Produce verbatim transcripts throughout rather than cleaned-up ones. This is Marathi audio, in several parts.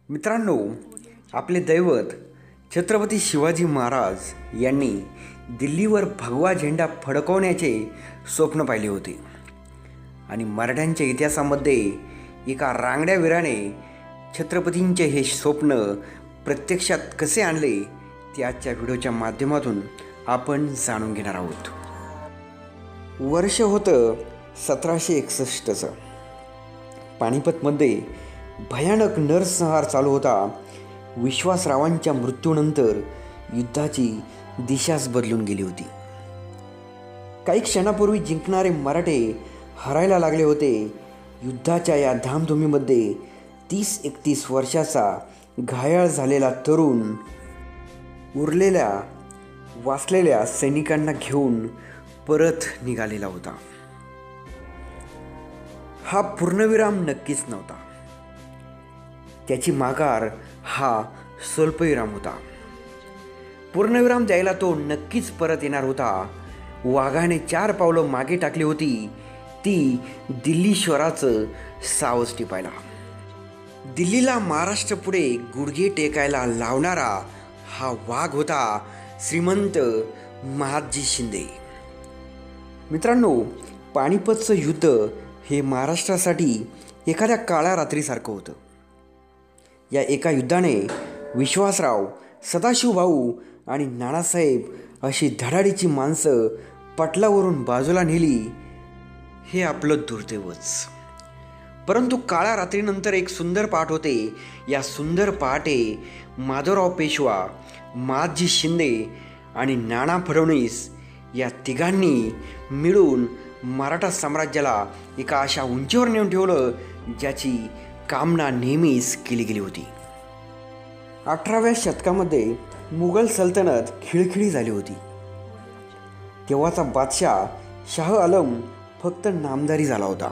मित्रांनो, आपले दैवत छत्रपती शिवाजी महाराज यांनी दिल्लीवर भगवा झेंडा फडकवण्याचे स्वप्न पाहिले होते आणि मराठ्यांच्या इतिहासामध्ये एका रांगड्या वीराने छत्रपतींचे हे स्वप्न प्रत्यक्षात कसे आणले ते आजच्या व्हिडिओच्या माध्यमातून आपण जाणून घेणार आहोत. वर्ष होतं सतराशे एकसष्टचं. पानिपतमध्ये भयानक नरसंहार चालू होता. विश्वासरावांच्या मृत्यूनंतर युद्धाची दिशाच बदलून गेली होती. काही क्षणापूर्वी जिंकणारे मराठे हरायला लागले होते. युद्धाच्या या धामधुमीमध्ये तीस एकतीस वर्षाचा घायाळ झालेला तरुण उरलेल्या वाचलेल्या सैनिकांना घेऊन परत निघालेला होता. हा पूर्णविराम नक्कीच नव्हता. त्याची माघार हा स्वल्पविराम होता. पूर्णविराम द्यायला तो नक्कीच परत येणार होता. वाघाने चार पावलं मागे टाकली होती ती दिल्लीश्वराचं सावज टिपायला. दिल्लीला महाराष्ट्रापुढे गुडघे टेकायला लावणारा हा वाघ होता श्रीमंत महादजी शिंदे. मित्रांनो, पानिपतचं युद्ध हे महाराष्ट्रासाठी एखाद्या काळ्या रात्रीसारखं होतं. या एका युद्धाने विश्वासराव, सदाशिवभाऊ आणि नानासाहेब अशी धडाडीची माणसं पटलावरून बाजूला नेली. हे आपलं दुर्दैवच. परंतु काळ्या रात्रीनंतर एक सुंदर पहाट होते. या सुंदर पहाटे माधवराव पेशवा, महादजी शिंदे आणि नाना फडणवीस या तिघांनी मिळून मराठा साम्राज्याला एका अशा उंचीवर नेऊन ठेवलं ज्याची कामना नेहमीच केली गेली होती. अठराव्या शतकामध्ये मुघल सल्तनत खिळखिळी झाली होती. तेव्हाचा बादशाह शाह आलम फक्त नामधारी झाला होता.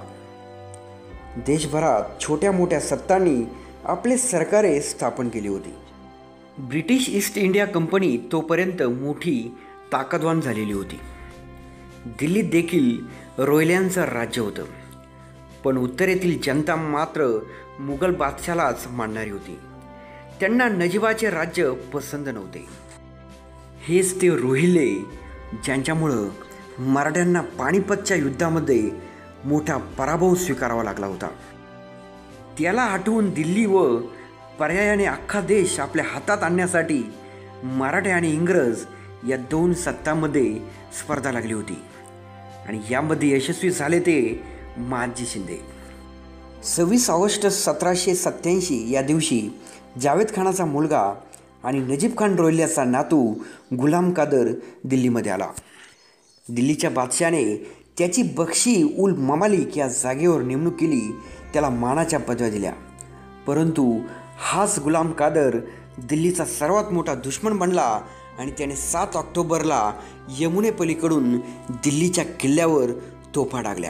देशभरात छोट्या मोठ्या सत्तांनी आपले सरकारे स्थापन केली होती. ब्रिटिश ईस्ट इंडिया कंपनी तोपर्यंत मोठी ताकदवान झालेली होती. दिल्लीत देखील रोहिल्यांचं राज्य होतं. पण उत्तरेतील जनता मात्र मुघल बादशालाच मानणारी होती. त्यांना नजीबाचे राज्य पसंत नव्हते. हेच ते रोहिले ज्यांच्यामुळं मराठ्यांना पानिपतच्या युद्धामध्ये मोठा पराभव स्वीकारावा लागला होता. त्याला हटवून दिल्ली व पर्यायाने अख्खा देश आपल्या हातात आणण्यासाठी मराठे आणि इंग्रज या दोन सत्तांमध्ये स्पर्धा लागली होती आणि यामध्ये यशस्वी झाले ते महादजी शिंदे. सव्वीस ऑगस्ट सतराशे सत्त्याऐंशी या दिवशी जावेद खानाचा मुलगा आणि नजीब खान रोहिल्याचा नातू गुलाम कादर दिल्लीमध्ये आला. दिल्लीच्या बादशाने त्याची बक्षी उल ममालिक या जागेवर नेमणूक केली. त्याला मानाच्या पदव्या दिल्या. परंतु हाच गुलाम कादर दिल्लीचा सर्वात मोठा दुश्मन बनला आणि त्याने सात ऑक्टोबरला यमुनेपलीकडून दिल्लीच्या किल्ल्यावर तोफा डागल्या.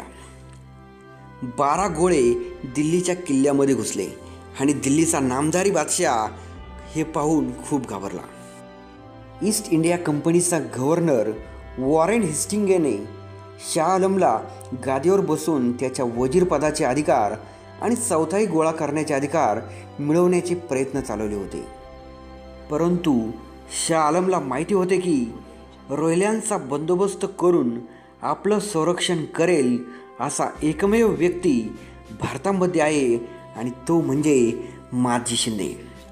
बारा गोळे दिल्लीच्या किल्ल्यामध्ये घुसले आणि दिल्लीचा नामधारी बादशाह हे पाहून खूप घाबरला. ईस्ट इंडिया कंपनीचा गव्हर्नर वॉरेन हेस्टिंग्ज याने शाह आलमला गादीवर बसून त्याच्या वजीरपदाचे अधिकार आणि चौथाई गोळा करण्याचे अधिकार मिळवण्याचे प्रयत्न चालवले होते. परंतु शाह आलमला माहिती होते की रोहिल्यांचा बंदोबस्त करून आपलं संरक्षण करेल असा एकमेव व्यक्ती भारतामध्ये आहे आणि तो म्हणजे महादजी शिंदे.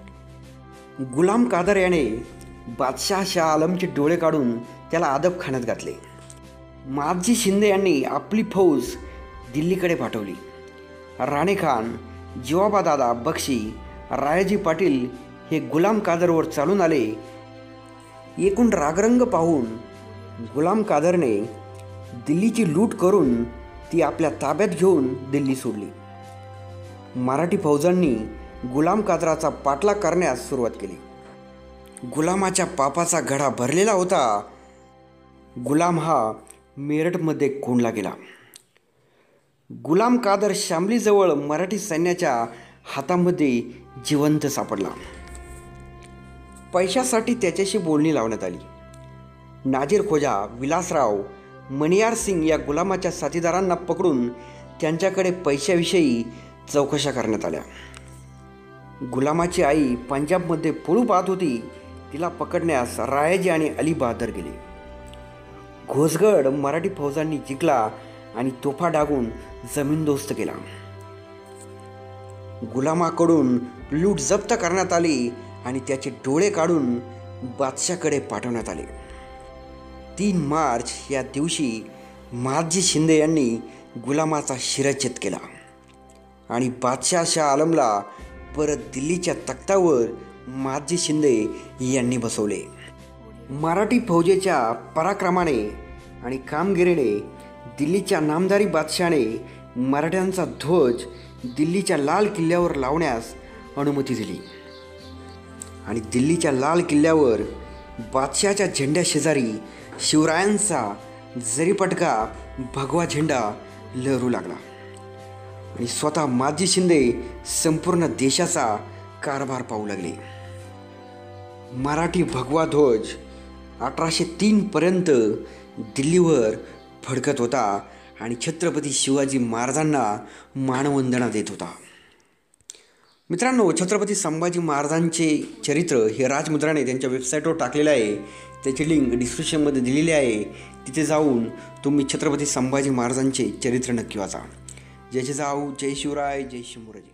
गुलाम कादर याने बादशाह शाह आलमचे डोळे काढून त्याला अदबखान्यात घातले. महादजी शिंदे यांनी आपली फौज दिल्लीकडे पाठवली. राणेखान, जिवाबादादा बक्षी, रायाजी पाटील हे गुलाम कादरवर चालून आले. एकूण रागरंग पाहून गुलाम कादरने दिल्लीची लूट करून ती आपल्या ताब्यात घेऊन दिल्ली सोडली. मराठी फौजांनी गुलाम कादराचा पाठलाग करण्यास सुरुवात केली. गुलामाच्या पापाचा घडा भरलेला होता. गुलाम हा मेरठमध्ये कोंडला गेला. गुलाम कादर शामलीजवळ मराठी सैन्याच्या हातामध्ये जिवंत सापडला. पैशासाठी त्याच्याशी बोलणी लावण्यात आली. नाजीर खोजा, विलासराव, मणियार सिंग या गुलामाच्या साथीदारांना पकडून त्यांच्याकडे पैशाविषयी चौकशा करण्यात आल्या. गुलामाची आई पंजाबमध्ये पळू पाहत होती. तिला पकडण्यास रायाजी आणि अली बहादर गेले. घोसगड मराठी फौजांनी जिंकला आणि तोफा डागून जमीनदोस्त केला. गुलामाकडून लूट जप्त करण्यात आली आणि त्याचे डोळे काढून बादशाकडे पाठवण्यात आले. तीन मार्च या दिवशी महादजी शिंदे यांनी गुलामाचा शिरच्छेद केला आणि बादशाह शाह आलमला परत दिल्लीच्या तख्तावर महादजी शिंदे यांनी बसवले. मराठी फौजेच्या पराक्रमाने आणि कामगिरीने दिल्लीच्या नामधारी बादशाने मराठ्यांचा ध्वज दिल्लीच्या लाल किल्ल्यावर लावण्यास अनुमती दिली आणि दिल्लीच्या लाल किल्ल्यावर बादशाच्या झेंड्याशेजारी शिवरायांचा जरीपटका भगवा झेंडा लहरू लागला आणि स्वतः महादजी शिंदे संपूर्ण देशाचा कारभार पाहू लागले. मराठी भगवा ध्वज अठराशे तीन पर्यंत दिल्लीवर फडकत होता आणि छत्रपती शिवाजी महाराजांना मानवंदना देत होता. मित्रांनो, छत्रपती संभाजी महाराजांचे चरित्र हे राजमुद्राने त्यांच्या वेबसाईटवर टाकलेलं आहे. त्याची लिंक डिस्क्रिप्शनमध्ये दिलेली आहे. तिथे जाऊन तुम्ही छत्रपती संभाजी महाराजांचे चरित्र नक्की वाचा. जय जिजाऊ, जय शिवराय, जय शिवराजे.